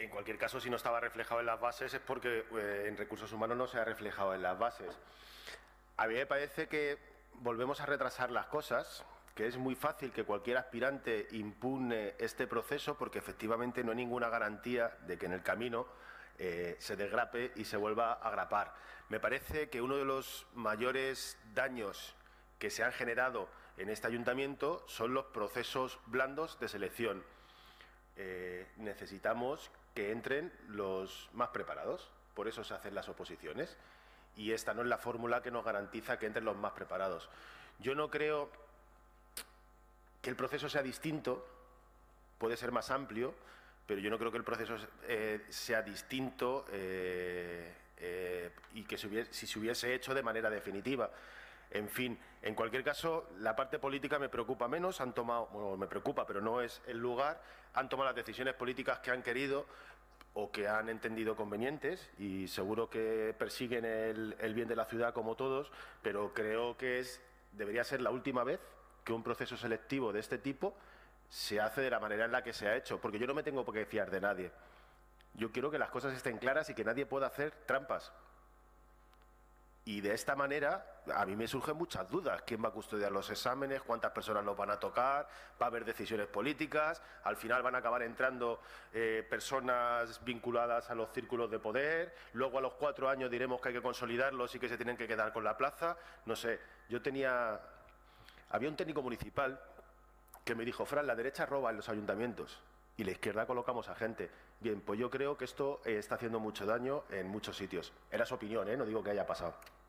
En cualquier caso, si no estaba reflejado en las bases es porque en recursos humanos no se ha reflejado en las bases. A mí me parece que volvemos a retrasar las cosas, que es muy fácil que cualquier aspirante impugne este proceso porque efectivamente no hay ninguna garantía de que en el camino se desgrape y se vuelva a agrapar. Me parece que uno de los mayores daños que se han generado en este ayuntamiento son los procesos blandos de selección. Necesitamos que entren los más preparados, por eso se hacen las oposiciones, y esta no es la fórmula que nos garantiza que entren los más preparados. Yo no creo que el proceso sea distinto, puede ser más amplio, pero yo no creo que el proceso sea distinto y que si se hubiese hecho de manera definitiva. En fin, en cualquier caso, la parte política me preocupa menos, han tomado, bueno, me preocupa, pero no es el lugar, han tomado las decisiones políticas que han querido o que han entendido convenientes y seguro que persiguen el bien de la ciudad como todos, pero creo que debería ser la última vez que un proceso selectivo de este tipo se hace de la manera en la que se ha hecho, porque yo no me tengo por qué fiar de nadie. Yo quiero que las cosas estén claras y que nadie pueda hacer trampas. Y de esta manera a mí me surgen muchas dudas. ¿Quién va a custodiar los exámenes? ¿Cuántas personas los van a tocar? ¿Va a haber decisiones políticas? Al final van a acabar entrando personas vinculadas a los círculos de poder. Luego a los 4 años diremos que hay que consolidarlos y que se tienen que quedar con la plaza. No sé, había un técnico municipal que me dijo: Fran, la derecha roba en los ayuntamientos y la izquierda colocamos a gente. Bien, pues yo creo que esto está haciendo mucho daño en muchos sitios. Era su opinión, no digo que haya pasado.